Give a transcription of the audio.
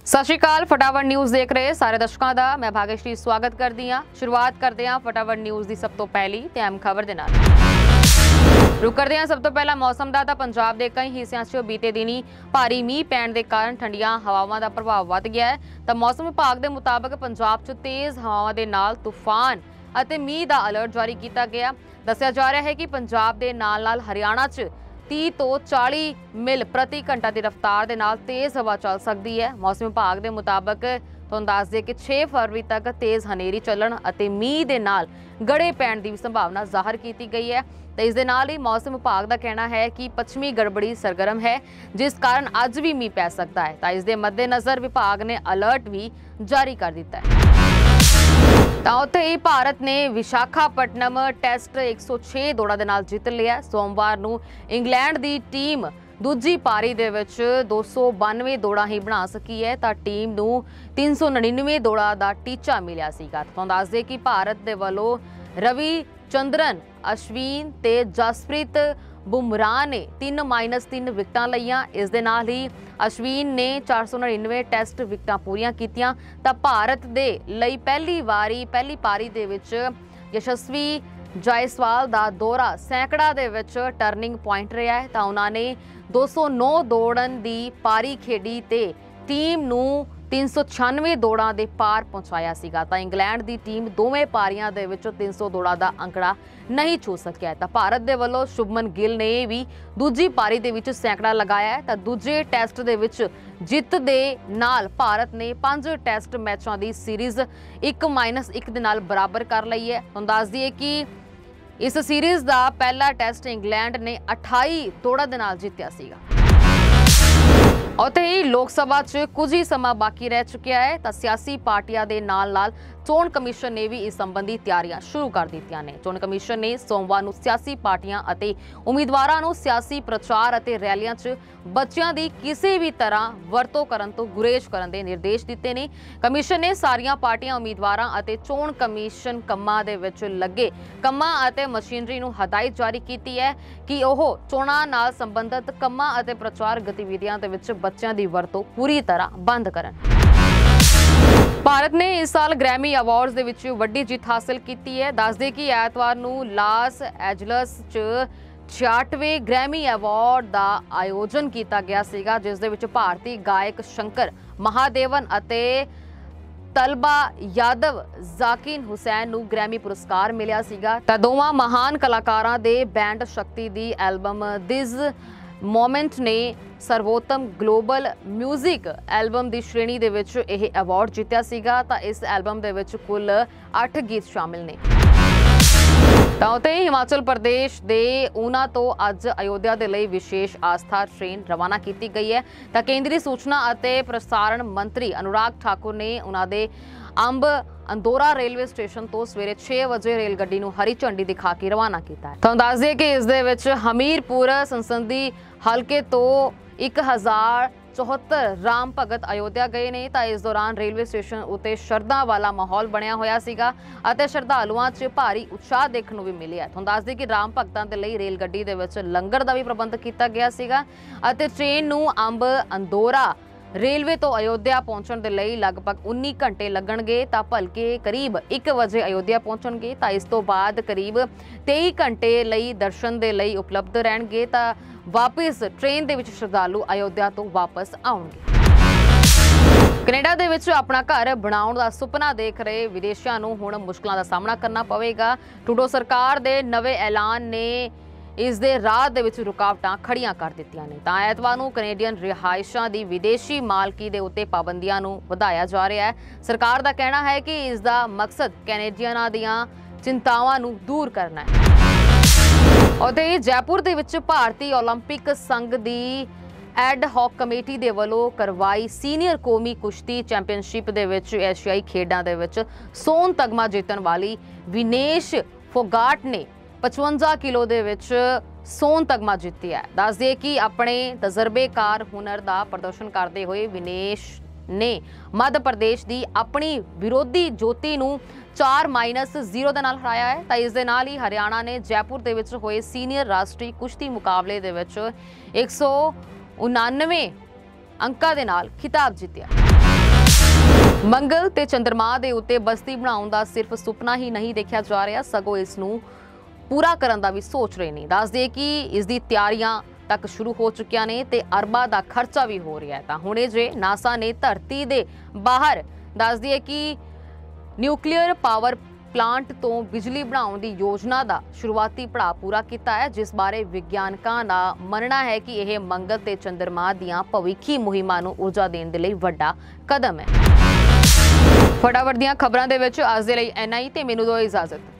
सत श्री अकाल। फटाफट न्यूज़ देख रहे सारे दर्शकों का मैं भाग्यश्री स्वागत करती हाँ। शुरुआत करते हैं फटाफट न्यूज़ की सब तो पहली ते अहम खबर दे नाल। रुक करते हैं सब तो पहला मौसम का। पंजाब के कई हिस्सों च बीते दिनी भारी मीह पैण के कारण ठंडिया हवावां का प्रभाव वध गया है। तो मौसम विभाग के मुताबिक पंजाब च तेज़ हवावां के नाल तूफान और मीह का अलर्ट जारी किया गया। दस्सिया जा रहा है कि पंजाब के नाल हरियाणा च 30 तो 40 मील प्रति घंटा की रफ्तार के नाल तेज़ हवा चल सकती है। मौसम विभाग के मुताबिक तुहानूं दस दें कि 6 फरवरी तक तेज़ हनेरी चलण और मीह के नाल गड़े पैण की भी संभावना जाहिर की गई है। तो इस दे नाल ही मौसम विभाग का कहना है कि पश्चिमी गड़बड़ी सरगर्म है, जिस कारण अज भी मीह पै सकता है। तो इस दे मद्देनज़र विभाग ने अलर्ट भी जारी कर दिता है। उत्थे ही भारत ने विशाखापट्टनम टेस्ट 106 दौड़ां दे नाल जित लिया। सोमवार नूं इंग्लैंड की टीम दूजी पारी दे विच 292 दौड़ां ही बना सकी है। तो टीम नूं 399 दौड़ां दा टीचा मिलिया सीगा। तुहानूं दस दे कि भारत दे वल्लों रविचंद्रन अश्विन ते जसप्रीत बुमराह ने 3-3 विकटां लईआं। इस दे नाल ही अश्विन ने 499 टेस्ट विकटां पूरीआं कीतीआं। तां भारत दे लई पहली पारी दे विच यशस्वी जायसवाल दा दौरा सैकड़ा दे विच टर्निंग पॉइंट रहा है। तां उन्हां ने 209 दौड़न दी पारी खेडी ते टीम नूं 396 दौड़ां दे पार पहुंचाया सीगा। तां इंग्लैंड दी टीम दोवें पारियां दे विच 300 दौड़ां दा अंकड़ा नहीं छू सकिया। तां भारत दे वल्लों शुभमन गिल ने भी दूजी पारी दे विच सैकड़ा लगाया है। तां दूजे टैसट दे विच जित दे नाल भारत ने 5 टैसट मैचों की सीरीज़ 1-1 दे नाल बराबर कर लई है। तुहानूं दस दईए कि इस सीरीज़ का पहला टैसट इंग्लैंड ने 28 दौड़ां दे नाल जित्तिया सीगा। उत्थे ही लोक सभा च कुछ ही समा बाकी रह चुकिया है। तो सियासी पार्टियां दे नाल चोण कमीशन ने भी इस संबंधी तैयारियां शुरू कर दित्तियां ने। चोण कमीशन ने सोमवार नूं सियासी पार्टियां अते उम्मीदवारां नूं सियासी प्रचार अते रैलियां च बच्चियां दी किसी भी तरह वरतों करन तो गुरेज करन दे निर्देश दित्ते ने। कमीशन ने सारियां पार्टियां उम्मीदवारां अते चोण कमीशन कम्मां दे विच लगे कम्मां अते मशीनरी नूं हदायत जारी कीती है कि ओह चोणां नाल संबंधित कम्मां अते प्रचार गतिविधियां दे विच बच्चियां दी वरतों पूरी तरह बंद करन। भारत ने इस साल ग्रैमी अवार्ड्स दे विच वड्डी जीत हासिल की है। दस दे कि ऐतवार नूं लास एंजलस च 66वें ग्रैमी अवार्ड का आयोजन किया गया सीगा, जिस दे विच भारतीय गायक शंकर महादेवन अते तलबा यादव जाकिर हुसैन नूं ग्रैमी पुरस्कार मिलिया सीगा। तां दोवां महान कलाकारां दे बैंड शक्ति दी एल्बम दिस मोमेंट ने सर्वोत्तम ग्लोबल म्यूजिक एल्बम की श्रेणी दे विच यह अवार्ड जीतिया सीगा। तां इस एल्बम दे विच कुल 8 गीत शामिल ने। उत्ते हिमाचल प्रदेश के ऊना तो अज अयोध्या के लिए विशेष आस्था ट्रेन रवाना की गई है। तो केंद्रीय सूचना और प्रसारण मंत्री अनुराग ठाकुर ने उन्होंने अंब अंदौरा रेलवे स्टेशन तो सवेरे 6 बजे रेलगड्डी नूं हरी झंडी दिखा के रवाना किया है। तुहानूं दस दिए कि इस दे विच हमीरपुर संसदी हलके तो 1074 राम भगत अयोध्या गए ने। तो इस दौरान रेलवे स्टेशन उत्ते शरधा वाला माहौल बनया होया सीगा अते श्रद्धालुआं च भारी उत्साह देखण नूं भी मिलिया। तुहानूं दस दिए कि राम भगतां दे लई रेलगड्डी दे विच लंगर दा भी प्रबंध किया गया सीगा अते ट्रेन नूं अंब अंदौरा रेलवे तो अयोध्या पहुंचण दे लई लगभग 19 घंटे लगणगे। तां भलके करीब 1 बजे अयोध्या पहुंचणगे। तां इस तो बाद करीब 23 घंटे लई दर्शन दे लई उपलब्ध रहणगे। तां वापस ट्रेन दे विच श्रद्धालु अयोध्या तो वापस आउणगे। कनेडा दे विच अपना घर बनाउण दा सुपना देख रहे विदेशियां नूं हुण मुश्किलां दा सामना करना पवेगा। ट्रूडो सरकार दे नवे ऐलान ने इस दे राह दे विच रुकावटां खड़ियां कर दित्तियां ने। तां ऐतवार नूं कनेडियन रिहायशां दी विदेशी मालकी दे उत्ते पाबंदियां नूं वधाया जा रहा है। सरकार दा कहना है कि इस दा मकसद कैनेडियनां दियां चिंतावां नूं दूर करना है। उत्ते जयपुर दे विच भारतीय ओलंपिक संघ दी एड हॉक कमेटी दे वल्लों करवाई सीनियर कौमी कुश्ती चैंपीयनशिप दे विच एशियाई खेडां दे विच सोन तगमा जीतण वाली विनेश फोगाट ने 55 किलो दे विच सोन तगमा जीतिया है। दस दिए कि अपने तजर्बेकार हुनर का प्रदर्शन करते हुए विनेश ने मध्य प्रदेश की अपनी विरोधी ज्योति नूं 4-0 दे नाल हराया है। तो इस दे नाल ही हरियाणा ने जयपुर दे विच होए सीनियर राष्ट्रीय कुश्ती मुकाबले दे विच 199 अंकां दे नाल खिताब जीतिया। ਮੰਗਲ ਤੇ ਚੰਦਰਮਾ ਦੇ ਉੱਤੇ ਬਸਤੀ ਬਣਾਉਣ ਦਾ ਸਿਰਫ ਸੁਪਨਾ ਹੀ ਨਹੀਂ ਦੇਖਿਆ ਜਾ ਰਿਹਾ, ਸਗੋਂ ਇਸ ਨੂੰ ਪੂਰਾ ਕਰਨ ਦਾ ਵੀ ਸੋਚ ਰਹੇ ਨੇ। ਦੱਸ ਦਈਏ ਕਿ ਇਸ ਦੀ ਤਿਆਰੀਆਂ ਤੱਕ ਸ਼ੁਰੂ ਹੋ ਚੁੱਕੀਆਂ ਨੇ ਤੇ ਅਰਬਾਂ ਦਾ ਖਰਚਾ ਵੀ ਹੋ ਰਿਹਾ ਹੈ। ਤਾਂ ਹੁਣੇ ਜੇ ਨਾਸਾ ਨੇ ਧਰਤੀ ਦੇ ਬਾਹਰ ਦੱਸ ਦਈਏ ਕਿ ਨਿਊਕਲੀਅਰ ਪਾਵਰ ਪਲਾਂਟ ਤੋਂ ਬਿਜਲੀ ਬਣਾਉਣ ਦੀ ਯੋਜਨਾ ਦਾ ਸ਼ੁਰੂਆਤੀ ਪੜਾਅ ਪੂਰਾ ਕੀਤਾ ਹੈ, ਜਿਸ ਬਾਰੇ ਵਿਗਿਆਨਕਾਂ ਦਾ ਮੰਨਣਾ ਹੈ ਕਿ ਇਹ ਮੰਗਲ ਤੇ ਚੰਦਰਮਾ ਦੀਆਂ ਭਵਿੱਖੀ ਮੁਹਿੰਮਾਂ ਨੂੰ ਊਰਜਾ ਦੇਣ ਦੇ ਲਈ ਵੱਡਾ ਕਦਮ ਹੈ। ਫਟਾਫਟ ਦੀਆਂ ਖਬਰਾਂ ਦੇ ਵਿੱਚ ਅੱਜ ਦੇ ਲਈ ਇੰਨਾ ਹੀ ਤੇ ਮੈਨੂੰ ਦਿਓ ਇਜਾਜ਼ਤ।